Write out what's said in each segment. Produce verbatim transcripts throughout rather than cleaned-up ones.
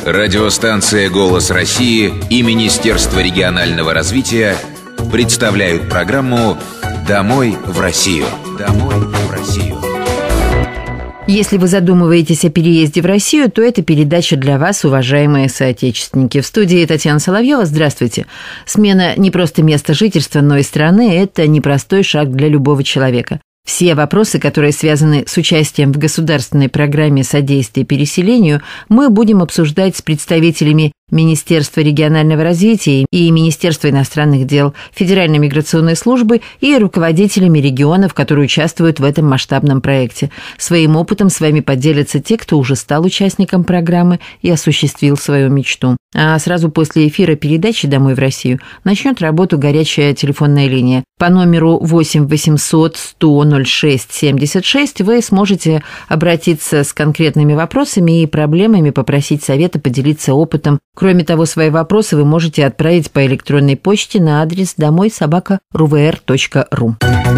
Радиостанция «Голос России» и Министерство регионального развития представляют программу «Домой в Россию». Домой в Россию. Если вы задумываетесь о переезде в Россию, то это передача для вас, уважаемые соотечественники. В студии Татьяна Соловьева. Здравствуйте. Смена не просто места жительства, но и страны – это непростой шаг для любого человека. Все вопросы, которые связаны с участием в государственной программе содействия переселению, мы будем обсуждать с представителями Министерства регионального развития и Министерства иностранных дел, Федеральной миграционной службы и руководителями регионов, которые участвуют в этом масштабном проекте. Своим опытом с вами поделятся те, кто уже стал участником программы и осуществил свою мечту. А сразу после эфира передачи «Домой в Россию» начнет работу горячая телефонная линия. По номеру восемь восемьсот сто ноль шесть семьдесят шесть вы сможете обратиться с конкретными вопросами и проблемами, попросить совета, поделиться опытом. Кроме того, свои вопросы вы можете отправить по электронной почте на адрес домой собака эр вэ эр точка ру.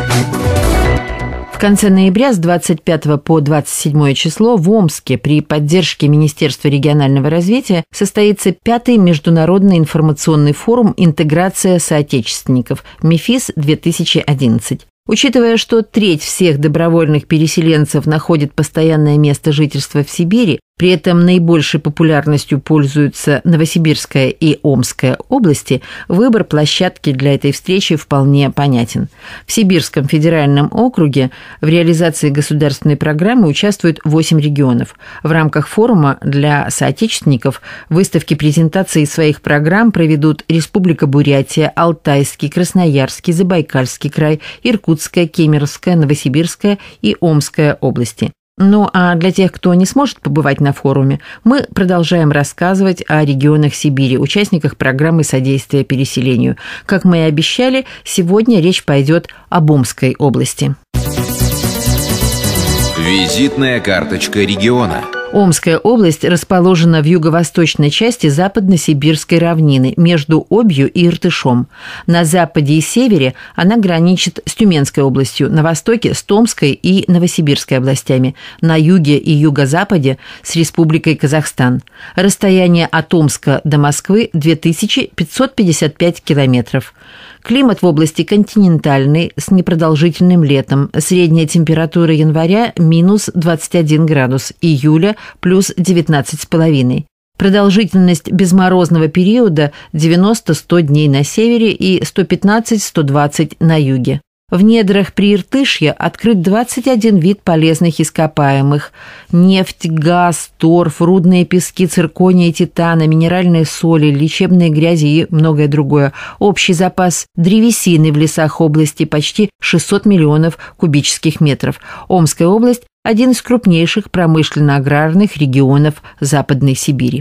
В конце ноября с двадцать пятого по двадцать седьмое число в Омске при поддержке Министерства регионального развития состоится пятый международный информационный форум «Интеграция соотечественников» МИФИС-две тысячи одиннадцать. Учитывая, что треть всех добровольных переселенцев находит постоянное место жительства в Сибири, при этом наибольшей популярностью пользуются Новосибирская и Омская области, выбор площадки для этой встречи вполне понятен. В Сибирском федеральном округе в реализации государственной программы участвуют восемь регионов. В рамках форума для соотечественников выставки презентации своих программ проведут Республика Бурятия, Алтайский, Красноярский, Забайкальский край, Иркутская, Кемеровская, Новосибирская и Омская области. Ну а для тех, кто не сможет побывать на форуме, мы продолжаем рассказывать о регионах Сибири, участниках программы содействия переселению. Как мы и обещали, сегодня речь пойдет об Омской области. Визитная карточка региона. Омская область расположена в юго-восточной части западно-сибирской равнины между Обью и Иртышом. На западе и севере она граничит с Тюменской областью, на востоке с Томской и Новосибирской областями, на юге и юго-западе с Республикой Казахстан. Расстояние от Омска до Москвы две тысячи пятьсот пятьдесят пять километров. Климат в области континентальный, с непродолжительным летом. Средняя температура января – минус двадцать один градус, июля – плюс девятнадцать с половиной. Продолжительность безморозного периода – девяносто-сто дней на севере и сто пятнадцать - сто двадцать на юге. В недрах Прииртышья открыт двадцать один вид полезных ископаемых – нефть, газ, торф, рудные пески циркония и титана, минеральные соли, лечебные грязи и многое другое. Общий запас древесины в лесах области почти шестьсот миллионов кубических метров. Омская область – один из крупнейших промышленно-аграрных регионов Западной Сибири.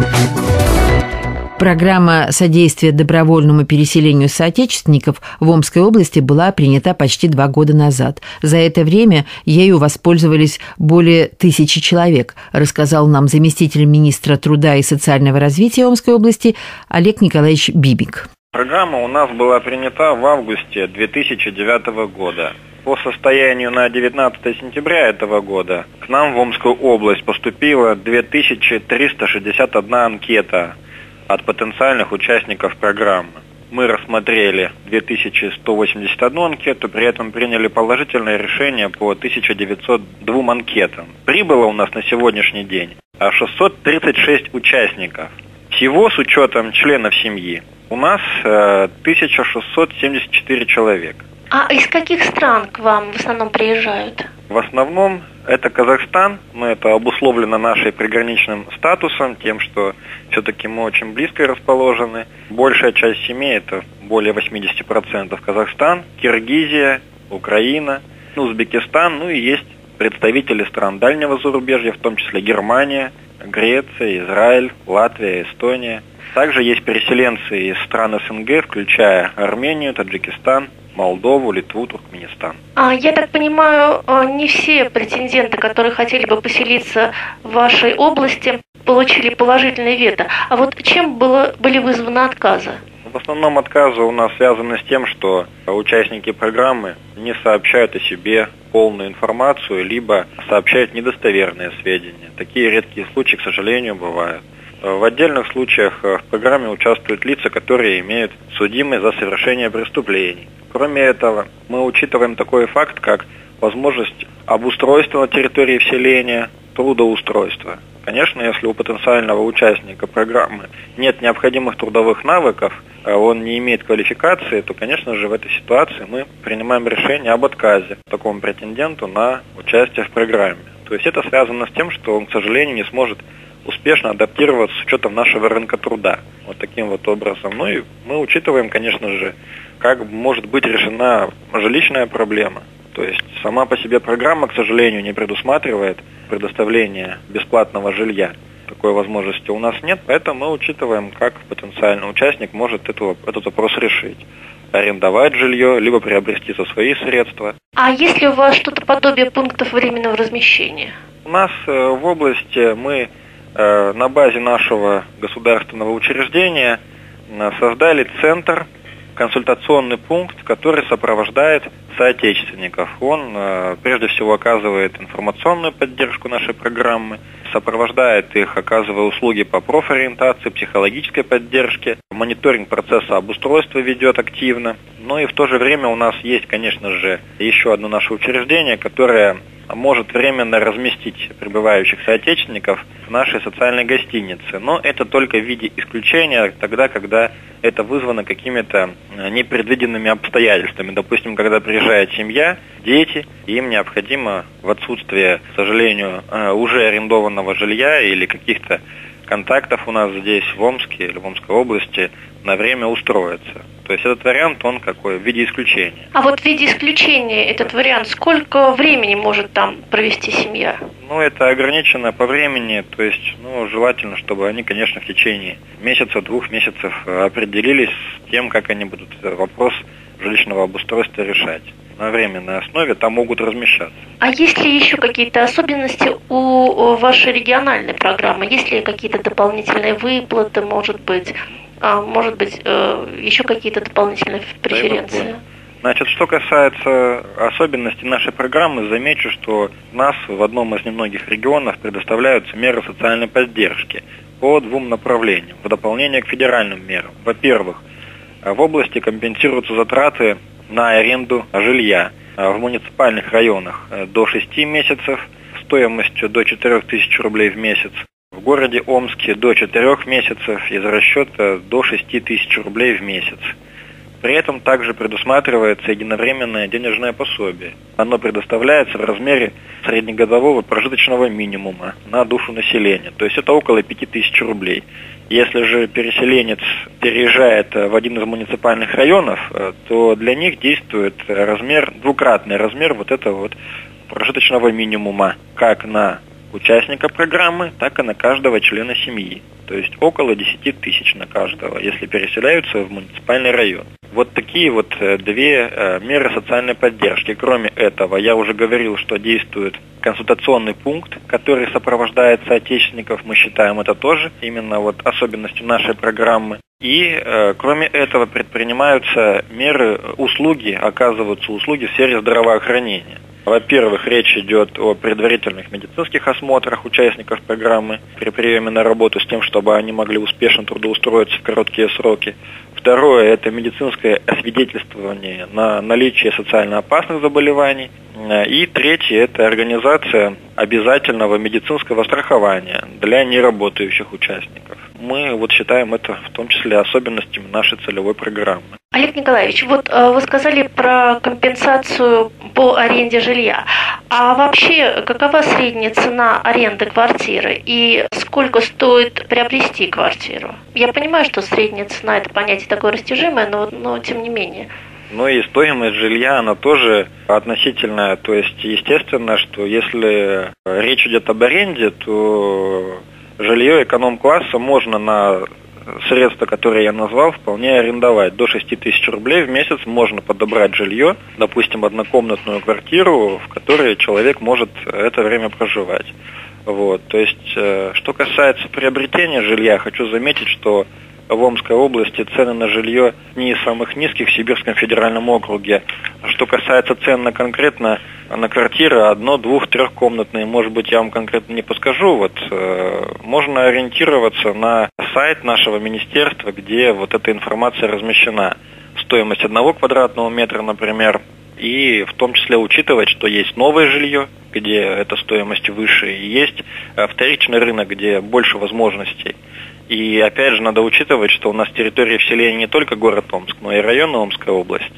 Программа содействия добровольному переселению соотечественников в Омской области была принята почти два года назад. За это время ею воспользовались более тысячи человек, рассказал нам заместитель министра труда и социального развития Омской области Олег Николаевич Бибик. Программа у нас была принята в августе две тысячи девятого года. По состоянию на девятнадцатое сентября этого года к нам в Омскую область поступило две тысячи триста шестьдесят одна анкета от потенциальных участников программы. Мы рассмотрели две тысячи сто восемьдесят одну анкету, при этом приняли положительное решение по тысяча девятьсот двум анкетам. Прибыло у нас на сегодняшний день шестьсот тридцать шесть участников. Всего с учетом членов семьи у нас тысяча шестьсот семьдесят четыре человека. А из каких стран к вам в основном приезжают? В основном это Казахстан, но это обусловлено нашим приграничным статусом, тем, что все-таки мы очень близко расположены. Большая часть семей, это более восемьдесят процентов Казахстан, Киргизия, Украина, Узбекистан, ну и есть представители стран дальнего зарубежья, в том числе Германия, Греция, Израиль, Латвия, Эстония. Также есть переселенцы из стран СНГ, включая Армению, Таджикистан, Молдову, Литву, Туркменистан. А, я так понимаю, не все претенденты, которые хотели бы поселиться в вашей области, получили положительное вето. А вот чем было, были вызваны отказы? В основном отказы у нас связаны с тем, что участники программы не сообщают о себе полную информацию, либо сообщают недостоверные сведения. Такие редкие случаи, к сожалению, бывают. В отдельных случаях в программе участвуют лица, которые имеют судимость за совершение преступлений. Кроме этого, мы учитываем такой факт, как возможность обустройства на территории вселения, трудоустройства. Конечно, если у потенциального участника программы нет необходимых трудовых навыков, он не имеет квалификации, то, конечно же, в этой ситуации мы принимаем решение об отказе такому претенденту на участие в программе. То есть это связано с тем, что он, к сожалению, не сможет успешно адаптироваться с учетом нашего рынка труда. Вот таким вот образом. Ну и мы учитываем, конечно же, как может быть решена жилищная проблема. То есть сама по себе программа, к сожалению, не предусматривает предоставление бесплатного жилья. Такой возможности у нас нет, поэтому мы учитываем, как потенциальный участник может эту, этот вопрос решить. Арендовать жилье, либо приобрести за свои средства. А есть ли у вас что-то подобие пунктов временного размещения? У нас э, в области мы э, на базе нашего государственного учреждения э, создали центр, консультационный пункт, который сопровождает соотечественников. Он э, прежде всего оказывает информационную поддержку нашей программы, сопровождает их, оказывая услуги по профориентации, психологической поддержке, мониторинг процесса обустройства ведет активно. Но и в то же время у нас есть, конечно же, еще одно наше учреждение, которое может временно разместить прибывающих соотечественников в нашей социальной гостинице. Но это только в виде исключения, тогда, когда это вызвано какими-то непредвиденными обстоятельствами. Допустим, когда приезжает семья, дети, и им необходимо в отсутствие, к сожалению, уже арендованного жилья или каких-то контактов у нас здесь, в Омске или в Омской области, на время устроиться. То есть этот вариант, он какой, в виде исключения. А вот в виде исключения этот вариант, сколько времени может там провести семья? Ну, это ограничено по времени, то есть, ну, желательно, чтобы они, конечно, в течение месяца, двух месяцев определились с тем, как они будут вопрос жилищного обустройства решать. На временной основе там могут размещаться. А есть ли еще какие-то особенности у вашей региональной программы? Есть ли какие-то дополнительные выплаты, может быть, а, может быть, еще какие-то дополнительные преференции? Значит, что касается особенностей нашей программы, замечу, что у нас в одном из немногих регионов предоставляются меры социальной поддержки по двум направлениям, в дополнение к федеральным мерам. Во-первых, в области компенсируются затраты на аренду жилья в муниципальных районах до шести месяцев стоимостью до четырех тысяч рублей в месяц. В городе Омске до четырех месяцев из расчета до шести тысяч рублей в месяц. При этом также предусматривается единовременное денежное пособие. Оно предоставляется в размере среднегодового прожиточного минимума на душу населения. То есть это около пяти тысяч рублей. Если же переселенец переезжает в один из муниципальных районов, то для них действует размер, двукратный размер вот этого вот прожиточного минимума, как на участника программы, так и на каждого члена семьи. То есть около десяти тысяч на каждого, если переселяются в муниципальный район. Вот такие вот две меры социальной поддержки. Кроме этого, я уже говорил, что действует консультационный пункт, который сопровождает соотечественников. Мы считаем это тоже именно вот особенностью нашей программы. И э, кроме этого предпринимаются меры, услуги, оказываются услуги в сфере здравоохранения. Во-первых, речь идет о предварительных медицинских осмотрах участников программы при приеме на работу с тем, чтобы они могли успешно трудоустроиться в короткие сроки. Второе – это медицинское освидетельствование на наличие социально опасных заболеваний. И третье – это организация обязательного медицинского страхования для неработающих участников. Мы вот считаем это в том числе особенностью нашей целевой программы. Олег Николаевич, вот вы сказали про компенсацию по аренде жилья. А вообще, какова средняя цена аренды квартиры и сколько стоит приобрести квартиру? Я понимаю, что средняя цена – это понятие такое растяжимое, но, но тем не менее. Ну и стоимость жилья, она тоже относительная. То есть, естественно, что если речь идет об аренде, то жилье эконом-класса можно на средства, которые я назвал, вполне арендовать. До шести тысяч рублей в месяц можно подобрать жилье, допустим, однокомнатную квартиру, в которой человек может это время проживать. Вот. То есть, что касается приобретения жилья, хочу заметить, что в Омской области цены на жилье не из самых низких в Сибирском федеральном округе. Что касается цен на конкретно на квартиры одно-, двух-, трехкомнатные, может быть, я вам конкретно не подскажу. Вот э, можно ориентироваться на сайт нашего министерства, где вот эта информация размещена. Стоимость одного квадратного метра, например, и в том числе учитывать, что есть новое жилье, где эта стоимость выше, и есть вторичный рынок, где больше возможностей. И опять же надо учитывать, что у нас территория вселения не только город Омск, но и район Омская область.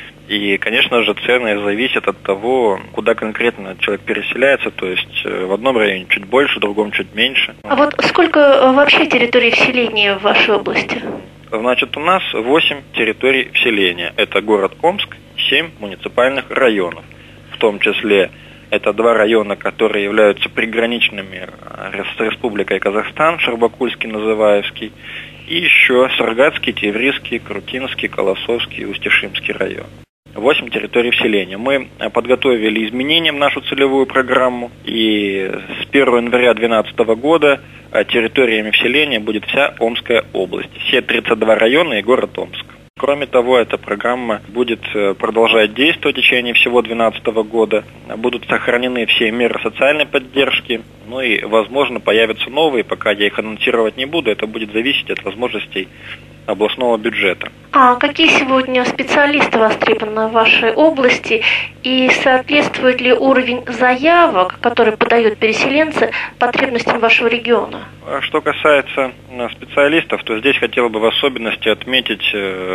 И, конечно же, цены зависят от того, куда конкретно человек переселяется, то есть в одном районе чуть больше, в другом чуть меньше. А вот сколько вообще территорий вселения в вашей области? Значит, у нас восемь территорий вселения. Это город Омск, семь муниципальных районов. В том числе это два района, которые являются приграничными с Республикой Казахстан, Шарбакульский, Называевский, и еще Саргатский, Теврийский, Крутинский, Колосовский и Устишимский район. Восемь территорий вселения. Мы подготовили изменения в нашу целевую программу, и с первого января две тысячи двенадцатого года территориями вселения будет вся Омская область, все тридцать два района и город Омск. Кроме того, эта программа будет продолжать действовать в течение всего две тысячи двенадцатого года. Будут сохранены все меры социальной поддержки, ну и, возможно, появятся новые, пока я их анонсировать не буду, это будет зависеть от возможностей областного бюджета. А какие сегодня специалисты востребованы в вашей области, и соответствует ли уровень заявок, которые подают переселенцы, потребностям вашего региона? Что касается специалистов, то здесь хотел бы в особенности отметить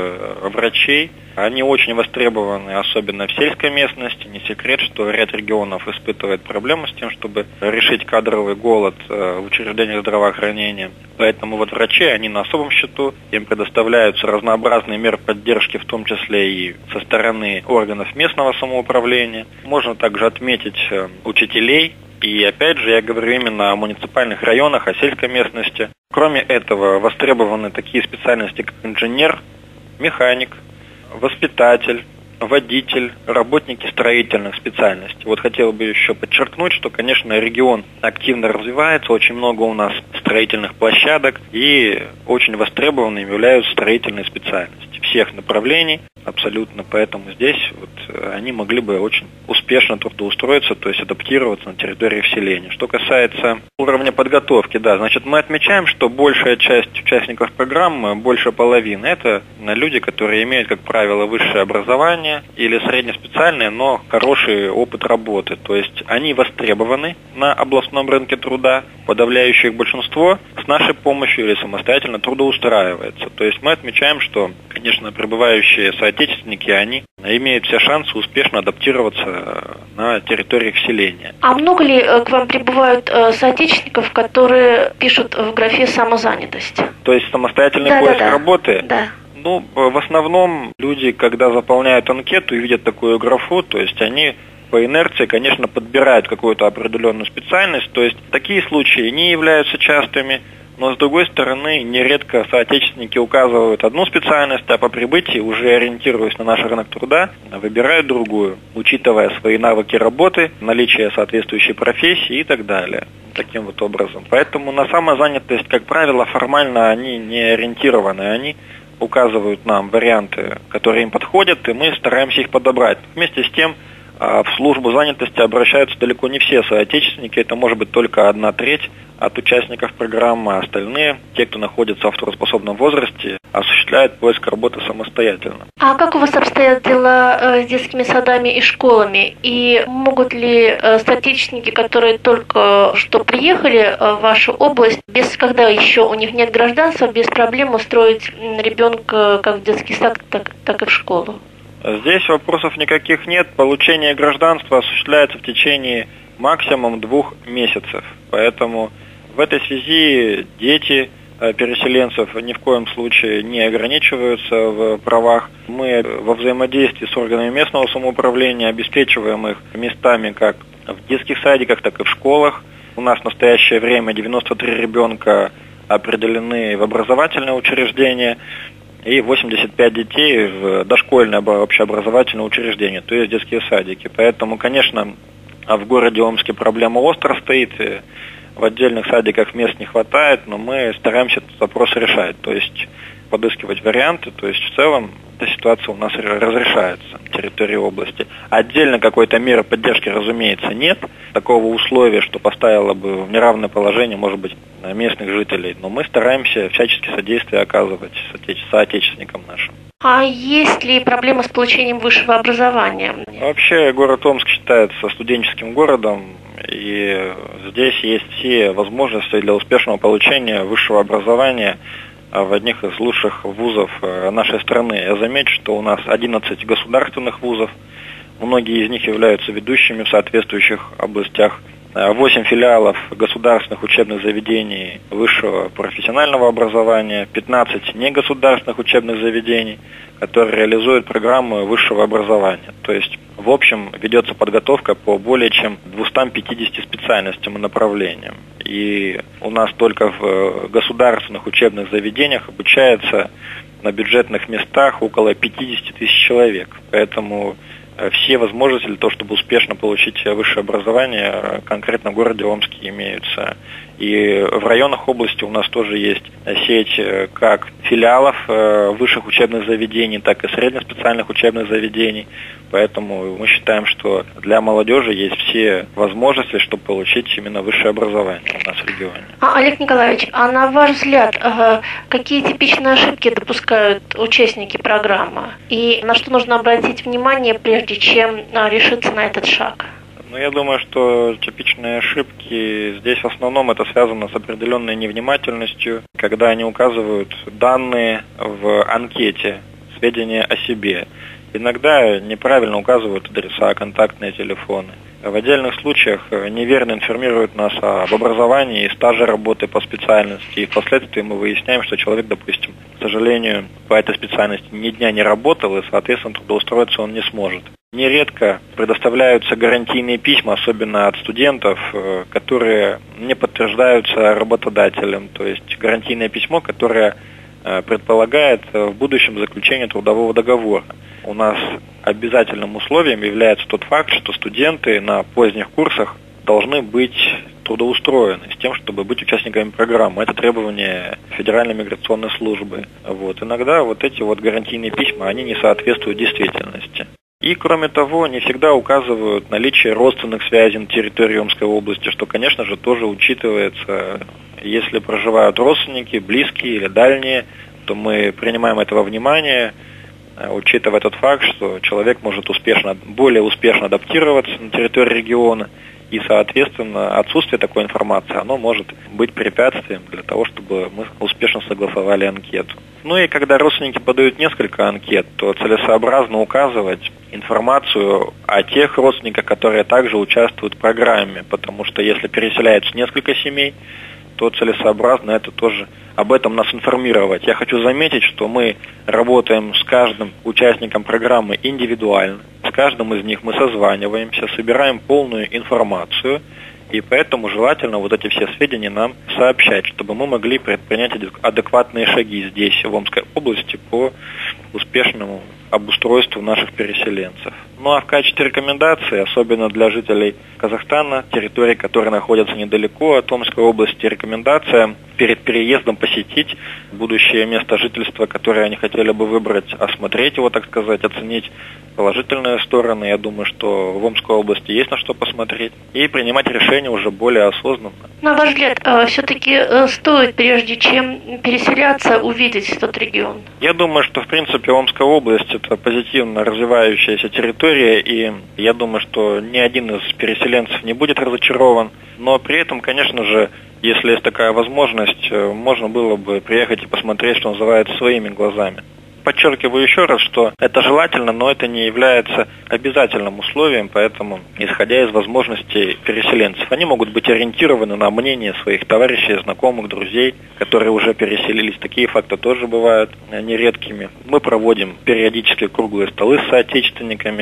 э, врачей. Они очень востребованы, особенно в сельской местности. Не секрет, что ряд регионов испытывает проблемы с тем, чтобы решить кадровый голод э, в учреждениях здравоохранения. Поэтому вот врачи, они на особом счету, им предоставляются разнообразные меры поддержки, в том числе и со стороны органов местного самоуправления. Можно также отметить э, учителей. И опять же, я говорю именно о муниципальных районах, о сельской местности. Кроме этого, востребованы такие специальности, как инженер, механик, воспитатель, водитель, работники строительных специальностей. Вот хотел бы еще подчеркнуть, что, конечно, регион активно развивается, очень много у нас строительных площадок, и очень востребованными являются строительные специальности всех направлений абсолютно, поэтому здесь вот они могли бы очень успешно трудоустроиться, то есть адаптироваться на территории вселения. Что касается уровня подготовки, да, значит, мы отмечаем, что большая часть участников программы, больше половины, это люди, которые имеют, как правило, высшее образование или среднеспециальное, но хороший опыт работы, то есть они востребованы на областном рынке труда, подавляющее их большинство с нашей помощью или самостоятельно трудоустраивается. То есть мы отмечаем, что, конечно, пребывающие соотечественники, они имеют все шансы успешно адаптироваться на территории вселения. А много ли к вам прибывают соотечественников, которые пишут в графе «самозанятость»? То есть самостоятельный да, поиск да, да. работы? Да. Ну, в основном люди, когда заполняют анкету и видят такую графу, то есть они по инерции, конечно, подбирают какую-то определенную специальность, то есть такие случаи не являются частыми, но, с другой стороны, нередко соотечественники указывают одну специальность, а по прибытии, уже ориентируясь на наш рынок труда, выбирают другую, учитывая свои навыки работы, наличие соответствующей профессии и так далее. Таким вот образом. Поэтому на самозанятость, как правило, формально они не ориентированы, они указывают нам варианты, которые им подходят, и мы стараемся их подобрать. Вместе с тем, в службу занятости обращаются далеко не все соотечественники, это может быть только одна треть от участников программы, а остальные, те, кто находится в трудоспособном возрасте, осуществляют поиск работы самостоятельно. А как у вас обстоят дела с детскими садами и школами? И могут ли соотечественники, которые только что приехали в вашу область, без когда еще у них нет гражданства, без проблем устроить ребенка как в детский сад, так, так и в школу? Здесь вопросов никаких нет. Получение гражданства осуществляется в течение максимум двух месяцев. Поэтому в этой связи дети переселенцев ни в коем случае не ограничиваются в правах. Мы во взаимодействии с органами местного самоуправления обеспечиваем их местами как в детских садиках, так и в школах. У нас в настоящее время девяносто три ребенка определены в образовательные учреждения и восемьдесят пять детей в дошкольное общеобразовательное учреждение, то есть детские садики. Поэтому, конечно, в городе Омске проблема остро стоит. в отдельных садиках мест не хватает, но мы стараемся этот вопрос решать, то есть подыскивать варианты, то есть в целом эта ситуация у нас разрешается на территории области. Отдельно какой-то меры поддержки, разумеется, нет. Такого условия, что поставило бы в неравное положение, может быть, местных жителей. Но мы стараемся всячески содействие оказывать соотечественникам нашим. А есть ли проблемы с получением высшего образования? Вообще город Омск считается студенческим городом, и здесь есть все возможности для успешного получения высшего образования в одних из лучших вузов нашей страны. Я замечу, что у нас одиннадцать государственных вузов, многие из них являются ведущими в соответствующих областях, восемь филиалов государственных учебных заведений высшего профессионального образования, пятнадцать негосударственных учебных заведений, которые реализуют программы высшего образования. То есть, в общем, ведется подготовка по более чем двумстам пятидесяти специальностям и направлениям. И у нас только в государственных учебных заведениях обучается на бюджетных местах около пятьдесят тысяч человек. Поэтому все возможности для того, чтобы успешно получить высшее образование, конкретно в городе Омске имеются. И в районах области у нас тоже есть сеть как филиалов высших учебных заведений, так и среднеспециальных учебных заведений. Поэтому мы считаем, что для молодежи есть все возможности, чтобы получить именно высшее образование у нас в регионе. А, Олег Николаевич, а на ваш взгляд, какие типичные ошибки допускают участники программы? И на что нужно обратить внимание, прежде чем решиться на этот шаг? Ну, я думаю, что типичные ошибки здесь в основном это связано с определенной невнимательностью, когда они указывают данные в анкете, сведения о себе. Иногда неправильно указывают адреса, контактные телефоны. В отдельных случаях неверно информируют нас об образовании и стаже работы по специальности. И впоследствии мы выясняем, что человек, допустим, к сожалению, по этой специальности ни дня не работал, и, соответственно, трудоустроиться он не сможет. Нередко предоставляются гарантийные письма, особенно от студентов, которые не подтверждаются работодателем. То есть гарантийное письмо, которое предполагает в будущем заключение трудового договора. У нас обязательным условием является тот факт, что студенты на поздних курсах должны быть трудоустроены с тем, чтобы быть участниками программы. Это требование Федеральной миграционной службы. Вот. Иногда вот эти вот гарантийные письма, они не соответствуют действительности. И, кроме того, не всегда указывают наличие родственных связей на территории Омской области, что, конечно же, тоже учитывается. Если проживают родственники, близкие или дальние, то мы принимаем это во внимание, учитывая тот факт, что человек может успешно, более успешно адаптироваться на территории региона, и, соответственно, отсутствие такой информации, оно может быть препятствием для того, чтобы мы успешно согласовали анкету. Ну и когда родственники подают несколько анкет, то целесообразно указывать информацию о тех родственниках, которые также участвуют в программе, потому что если переселяются несколько семей, то целесообразно это тоже об этом нас информировать. Я хочу заметить, что мы работаем с каждым участником программы индивидуально, с каждым из них мы созваниваемся, собираем полную информацию, и поэтому желательно вот эти все сведения нам сообщать, чтобы мы могли предпринять адекватные шаги здесь, в Омской области, по успешному обустройству наших переселенцев. Ну а в качестве рекомендации, особенно для жителей Казахстана, территорий, которые находятся недалеко от Омской области, рекомендация перед переездом посетить будущее место жительства, которое они хотели бы выбрать, осмотреть его, так сказать, оценить положительные стороны. Я думаю, что в Омской области есть на что посмотреть, и принимать решения уже более осознанно. На ваш взгляд, все-таки стоит, прежде чем переселяться, увидеть тот регион? Я думаю, что, в принципе, Омская область – это позитивно развивающаяся территория, и я думаю, что ни один из переселенцев не будет разочарован. Но при этом, конечно же, если есть такая возможность, можно было бы приехать и посмотреть, что называется, своими глазами. Подчеркиваю еще раз, что это желательно, но это не является обязательным условием, поэтому, исходя из возможностей переселенцев, они могут быть ориентированы на мнение своих товарищей, знакомых, друзей, которые уже переселились. Такие факты тоже бывают нередкими. Мы проводим периодически круглые столы с соотечественниками,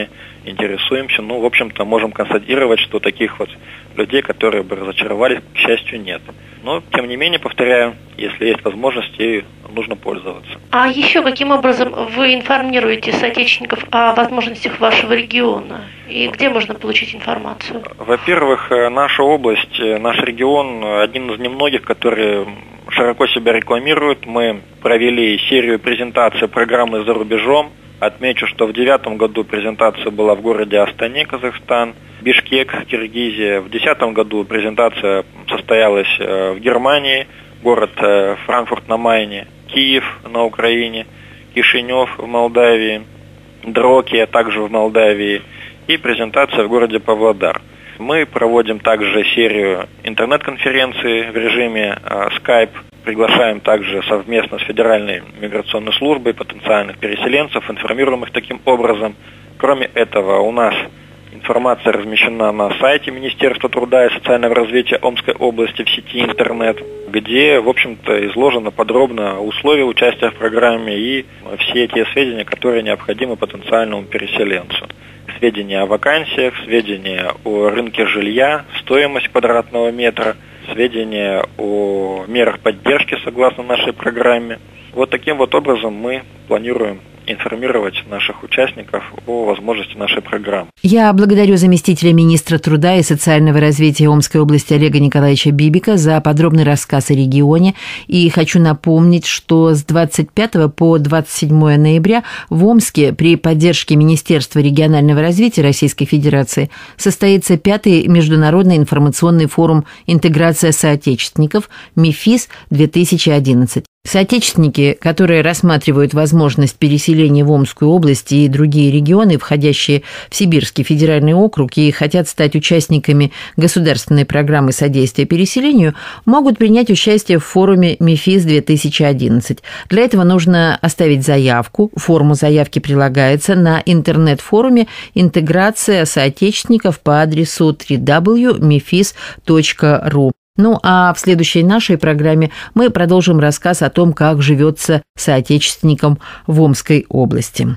интересуемся. Ну, в общем-то, можем констатировать, что таких вот людей, которые бы разочаровались, к счастью, нет. Но, тем не менее, повторяю, если есть возможность, ею нужно пользоваться. А еще каким образом вы информируете соотечественников о возможностях вашего региона? И где можно получить информацию? Во-первых, наша область, наш регион один из немногих, которые широко себя рекламируют. Мы провели серию презентаций программы «За рубежом». Отмечу, что в две тысячи девятом году презентация была в городе Астане, Казахстан, Бишкек, Киргизия. В две тысячи десятом году презентация состоялась в Германии, город Франкфурт на Майне, Киев на Украине, Кишинев в Молдавии, Дроки, а также в Молдавии, и презентация в городе Павлодар. Мы проводим также серию интернет-конференций в режиме Skype. Приглашаем также совместно с Федеральной миграционной службой потенциальных переселенцев, информируем их таким образом. Кроме этого, у нас информация размещена на сайте Министерства труда и социального развития Омской области в сети интернет, где, в общем-то, изложено подробно условия участия в программе и все те сведения, которые необходимы потенциальному переселенцу. Сведения о вакансиях, сведения о рынке жилья, стоимость квадратного метра, сведения о мерах поддержки согласно нашей программе. Вот таким вот образом мы планируем информировать наших участников о возможности нашей программы. Я благодарю заместителя министра труда и социального развития Омской области Олега Николаевича Бибика за подробный рассказ о регионе. И хочу напомнить, что с двадцать пятого по двадцать седьмое ноября в Омске при поддержке Министерства регионального развития Российской Федерации состоится пятый международный информационный форум «Интеграция соотечественников» МИФИС-две тысячи одиннадцать. Соотечественники, которые рассматривают возможность переселения в Омскую область и другие регионы, входящие в Сибирский федеральный округ, и хотят стать участниками государственной программы содействия переселению, могут принять участие в форуме МИФИС-две тысячи одиннадцать. Для этого нужно оставить заявку. Форма заявки прилагается на интернет-форуме «Интеграция соотечественников» по адресу дабл ю дабл ю дабл ю точка мифис точка ру. Ну, а в следующей нашей программе мы продолжим рассказ о том, как живется соотечественникам в Омской области.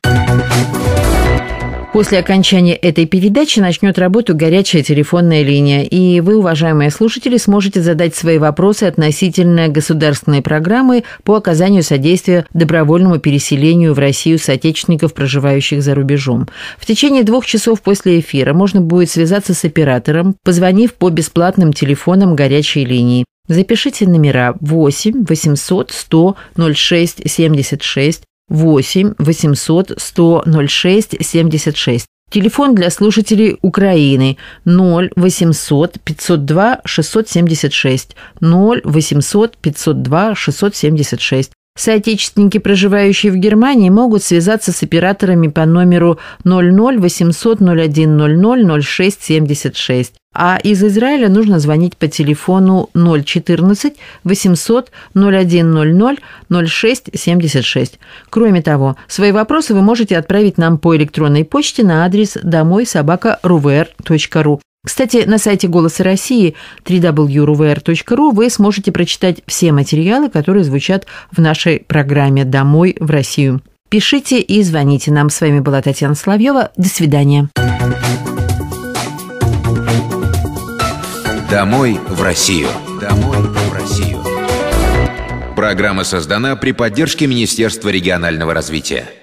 После окончания этой передачи начнет работу горячая телефонная линия, и вы, уважаемые слушатели, сможете задать свои вопросы относительно государственной программы по оказанию содействия добровольному переселению в Россию соотечественников, проживающих за рубежом. В течение двух часов после эфира можно будет связаться с оператором, позвонив по бесплатным телефонам горячей линии. Запишите номера восемь восемьсот сто ноль шесть семьдесят шесть, восемь восемьсот сто ноль шесть семьдесят шесть. Телефон для слушателей Украины ноль восемьсот пятьсот два шестьсот семьдесят шесть, ноль восемьсот пятьсот два шестьсот семьдесят шесть. Соотечественники, проживающие в Германии, могут связаться с операторами по номеру ноль ноль восемьсот ноль один ноль ноль ноль шесть семьдесят шесть. А из Израиля нужно звонить по телефону ноль четырнадцать восемьсот ноль один ноль ноль ноль шесть семьдесят шесть. Кроме того, свои вопросы вы можете отправить нам по электронной почте на адрес домой собака эр вэ эр точка ру. Кстати, на сайте «Голоса России» дабл ю дабл ю дабл ю точка ру вэ эр точка ру вы сможете прочитать все материалы, которые звучат в нашей программе «Домой в Россию». Пишите и звоните нам. С вами была Татьяна Соловьева. До свидания. «Домой в Россию». «Домой в Россию». Программа создана при поддержке Министерства регионального развития.